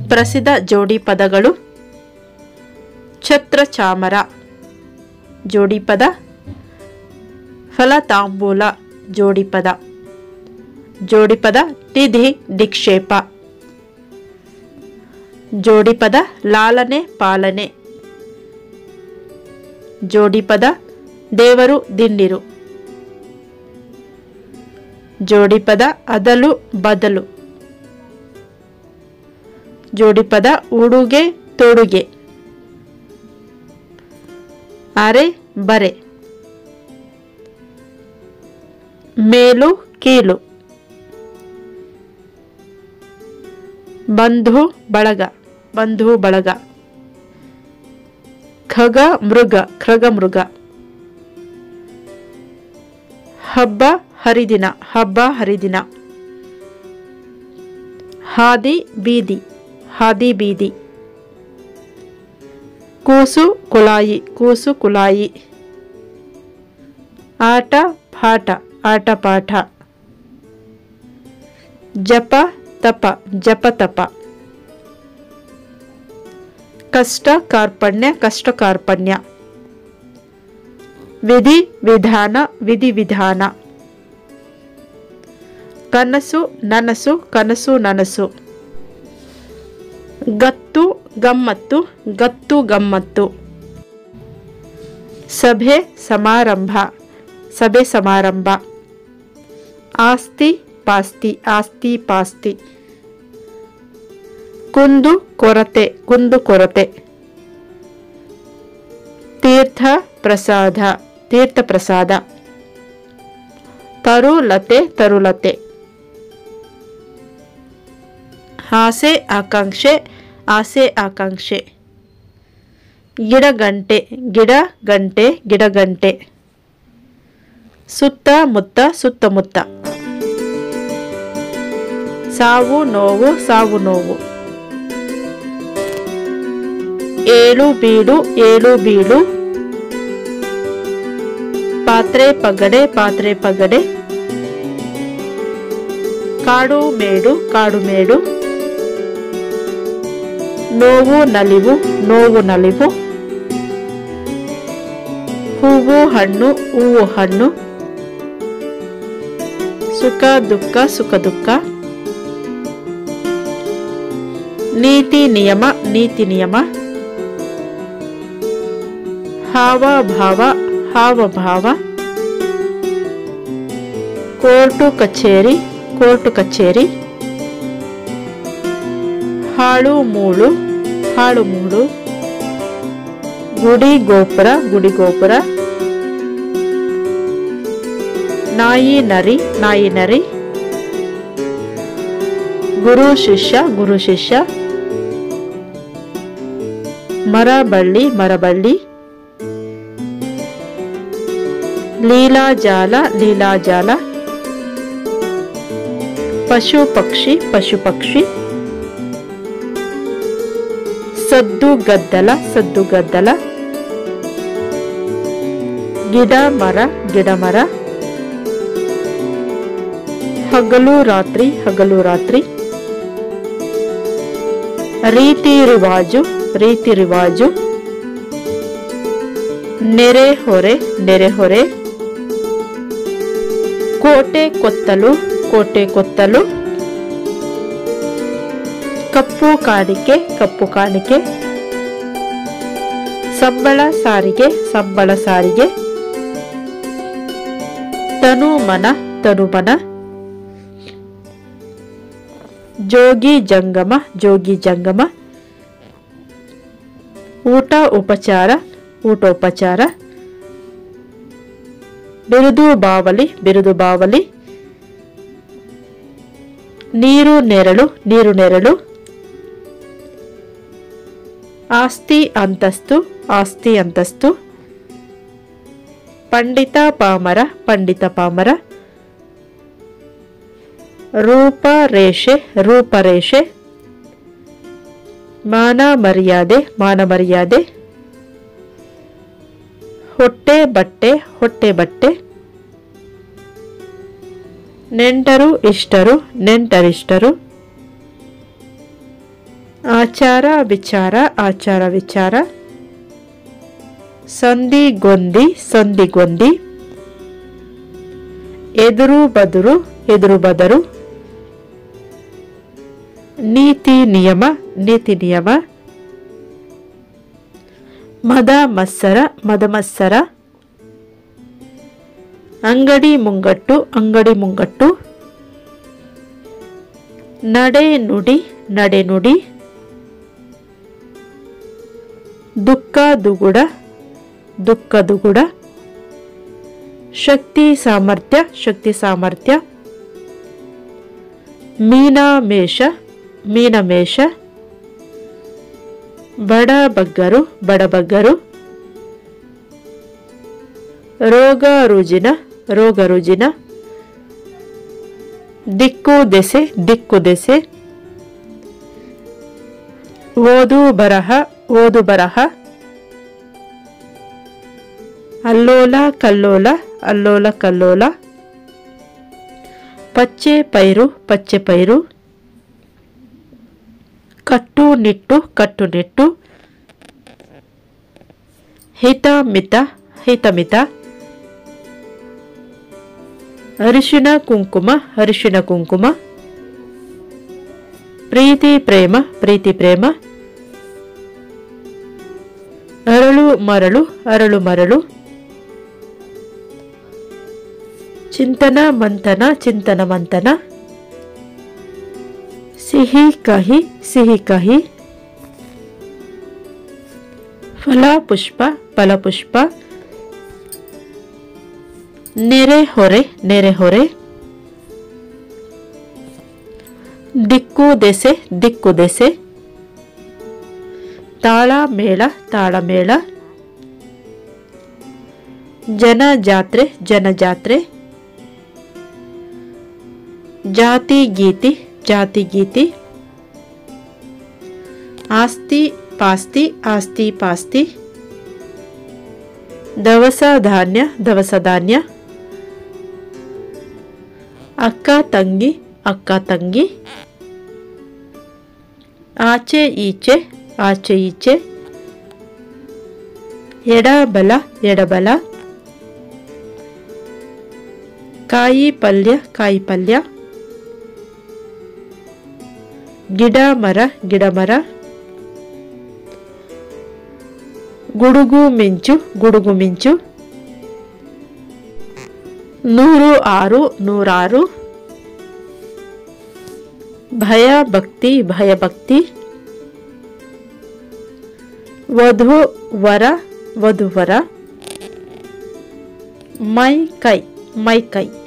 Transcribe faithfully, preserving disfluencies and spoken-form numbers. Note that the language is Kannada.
ಪ್ರಸಿದ್ಧ ಜೋಡಿ ಪದಗಳು ಛತ್ರ ಚಾಮರ ಜೋಡಿ ಪದ, ಫಲತಾಂಬೂಲ ಜೋಡಿ ಪದ. ಜೋಡಿ ಪದ ನಿಧಿ ನಿಕ್ಷೇಪ. ಜೋಡಿ ಪದ ಲಾಲನೆ ಪಾಲನೆ. ಜೋಡಿ ಪದ ದೇವರು ದಿಂಡಿರು. ಜೋಡಿ ಪದ ಅದಲು ಬದಲು. ಜೋಡಿ ಪದ ಉಡುಗೆ ತೊಡುಗೆ. ಅರೆ ಬರೆ. ಮೇಲು ಕೀಲು. ಬಂಧು ಬಳಗ ಬಂಧು ಬಳಗ. ಖಗ ಮೃಗ ಖಗ ಮೃಗ. ಹಬ್ಬ ಹರಿದಿನ ಹಬ್ಬ ಹರಿದಿನ. ಹಾದಿ ಬೀದಿ ಹಾದಿ ಬೀದಿ. ಕೂಸು ಕುಲಾಯಿ ಕೂಸು ಕುಲಾಯಿ. ಆಟ ಪಾಠ ಆಟ ಪಾಠ. ಜಪ ತಪ ಜಪ ತಪ. ಕಷ್ಟ ಕಾರ್ಪಣ್ಯ ಕಷ್ಟ ಕಾರ್ಪಣ್ಯ. ವಿಧಿ ವಿಧಾನ ವಿಧಿ ವಿಧಾನ. ಕನಸು ನನಸು ಕನಸು ನನಸು. ಗತ್ತು ಗಮ್ಮತ್ತು ಗತ್ತು ಗಮ್ಮತ್ತು. ಸಭೆ ಸಮಾರಂಭ ಸಭೆ ಸಮಾರಂಭ. ಆಸ್ತಿ ಪಾಸ್ತಿ ಆಸ್ತಿ ಪಾಸ್ತಿ. ಕುಂದು ಕೊರತೆ ಕುಂದು ಕೊರತೆ. ತೀರ್ಥ ಪ್ರಸಾದ ತೀರ್ಥ ಪ್ರಸಾದ. ತರುಲತೆ ತರುಲತೆ. ಆಸೆ ಆಕಾಂಕ್ಷೆ ಆಸೆ ಆಕಾಂಕ್ಷೆ. ಗಿಡಗಂಟೆ ಗಿಡ ಗಂಟೆ ಗಿಡಗಂಟೆ. ಸುತ್ತಮುತ್ತ ಸುತ್ತಮುತ್ತ. ಸಾವು ನೋವು ಸಾವು ನೋವು. ಏಳು ಬೀಳು ಏಳು ಬೀಳು. ಪಾತ್ರೆ ಪಗಡೆ ಪಾತ್ರೆ ಪಗಡೆ. ಕಾಡು ಮೇಡು ಕಾಡು ಮೇಡು. ನೋವು ನಲಿವು ನೋವು ನಲಿವು. ಹೂವು ಹಣ್ಣು ಹೂವು ಹಣ್ಣು. ಸುಖ ದುಃಖ ಸುಖ ದುಃಖ. ನೀತಿ ನಿಯಮ ನೀತಿ ನಿಯಮ. ಹಾವ ಭಾವ ಹಾವ ಭಾವ. ಕೋರ್ಟು ಕಚೇರಿ ಕೋರ್ಟು ಕಚೇರಿ. ಹಾಳು ಮೂಳು ಹಾಳು ಮೂಳು. ಗುಡಿ ಗೋಪುರ ಗುಡಿ ಗೋಪುರ. ನಾಯಿ ನರಿ ನಾಯಿ ನರಿ. ಗುರು ಶಿಷ್ಯ ಗುರು ಶಿಷ್ಯ. ಮರ ಬಳ್ಳಿ ಮರ ಬಳ್ಳಿ. ಲೀಲಾಜಾಲ ಲೀಲಾಜಾಲ. ಪಶು ಪಕ್ಷಿ ಪಶು ಪಕ್ಷಿ. ಸದ್ದು ಗದ್ದಲ ಸದ್ದು ಗದ್ದಲ. ಗಿಡ ಮರ ಗಿಡ ಮರ. ಹಗಲು ರಾತ್ರಿ ಹಗಲು ರಾತ್ರಿ. ರೀತಿ ರಿವಾಜು ರೀತಿ ರಿವಾಜು. ನೆರೆ ಹೊರೆ ನೆರೆ ಹೊರೆ. ಕೋಟೆ ಕೊತ್ತಲು ಕೋಟೆ ಕೊತ್ತಲು. ಕಪ್ಪು ಕಾಣಿಕೆ ಕಪ್ಪು ಕಾಣಿಕೆ. ಸಂಬಳ ಸಾರಿಗೆ ಸಂಬಳ ಸಾರಿಗೆ. ತನುಮನ ತನುಮನ. ಜೋಗಿ ಜಂಗಮ ಜೋಗಿ ಜಂಗಮ. ಊಟ ಉಪಚಾರ ಊಟೋಪಚಾರ. ಬಿರುದು ಬಾವಲಿ ಬಿರುದು ಬಾವಲಿ. ನೀರು ನೆರಳು ನೀರು ನೆರಳು. ಆಸ್ತಿ ಅಂತಸ್ತು ಆಸ್ತಿ ಅಂತಸ್ತು. ಪಂಡಿತ ಪಾಮರ ಪಂಡಿತ ಪಾಮರ. ರೂಪರೇಷೆ ರೂಪರೇಷೆ. ಮಾನ ಮರ್ಯಾದೆ ಮಾನ ಮರ್ಯಾದೆ. ಹೊಟ್ಟೆ ಬಟ್ಟೆ ಹೊಟ್ಟೆ ಬಟ್ಟೆ. ನೆಂಟರು ಇಷ್ಟರು ನೆಂಟರಿಷ್ಟರು. ಆಚಾರ ವಿಚಾರ ಆಚಾರ ವಿಚಾರ. ಸಂಧಿ ಗೊಂದಿ ಸಂಧಿ ಗೊಂದಿ. ಎದುರು ಬದುರು ಎದುರು ಬದರು. ನೀತಿ ನಿಯಮ ನೀತಿ ನಿಯಮ. ಮದ ಮತ್ಸರ ಮದ ಮತ್ಸರ. ಅಂಗಡಿ ಮುಂಗಟ್ಟು ಅಂಗಡಿ ಮುಂಗಟ್ಟು. ನಡೆ ನುಡಿ ನಡೆ ನುಡಿ. ದುಃಖ ದುಗುಡ ದುಃಖ ದುಗುಡ. ಶಕ್ತಿ ಸಾಮರ್ಥ್ಯ ಶಕ್ತಿ ಸಾಮರ್ಥ್ಯ. ಮೀನಮೇಷ ಮೀನಮೇಷ. ಬಡ ಬಗ್ಗರು ಬಡಬಗ್ಗರು. ರೋಗ ರುಜಿನ ರೋಗ ರುಜಿನ. ದಿಕ್ಕು ದೆಸೆ ದಿಕ್ಕು ದೆಸೆ. ಓದು ಬರಹ ಓದು ಬರಹ. ಅಲ್ಲೋಲ ಕಲ್ಲೋಲ ಅಲ್ಲೋಲ ಕಲ್ಲೋಲ. ಪಚ್ಚೆ ಪೈರು ಪಚ್ಚೆ ಪೈರು. ಕಟ್ಟು ನಿಟ್ಟು ಕಟ್ಟು ನಿಟ್ಟು. ಹಿತ ಮಿತ ಹಿತ ಮಿತ. ಅರಿಶಿನ ಕುಂಕುಮ ಅರಿಶಿನ ಕುಂಕುಮ. ಪ್ರೀತಿ ಪ್ರೇಮ ಪ್ರೀತಿ ಪ್ರೇಮ. ಅರಳು ಮರಳು ಅರಳು ಮರಳು. ಚಿಂತನ ಮಂಥನ ಚಿಂತನ ಮಂಥನ. ಸಿಹಿ ಕಹಿ ಸಿಹಿ ಕಹಿ. ಫಲ ಪುಷ್ಪ ಫಲ ಪುಷ್ಪ. ನೆರೆ ಹೊರೆ ನೆರೆ ಹೊರೆ. ದಿಕ್ಕು ದೆಸೆ ದಿಕ್ಕು ದೆಸೆ. ತಾಳ ಮೇಳ ತಾಳ ಮೇಳ. ಜನ ಜಾತ್ರೆ ಜನ ಜಾತ್ರೆ. ಜಾತಿ ಗೀತಿ ಜಾತಿ ಗೀತಿ. ಆಸ್ತಿ ಪಾಸ್ತಿ ಆಸ್ತಿ ಪಾಸ್ತಿ. ದವಸ ಧಾನ್ಯ ದವಸ ಧಾನ್ಯ. ಅಕ್ಕ ತಂಗಿ ಅಕ್ಕ ತಂಗಿ. ಆಚೆ ಈಚೆ ಆಚೆ ಈಚೆ. ಎಡಬಲ ಎಡಬಲ. ಕಾಯಿ ಪಲ್ಯ ಕಾಯಿ ಪಲ್ಯ. ಗಿಡ ಮರ ಗಿಡ ಮರ. ಗುಡುಗು ಮಿಂಚು ಗುಡುಗು ಮಿಂಚು. ನೂರು ಆರು ನೂರಾರು. ಭಯ ಭಕ್ತಿ ಭಯ ಭಕ್ತಿ. ವಧು ವರ ವಧು ವರ. ಮೈ ಕೈ ಮೈ ಕೈ.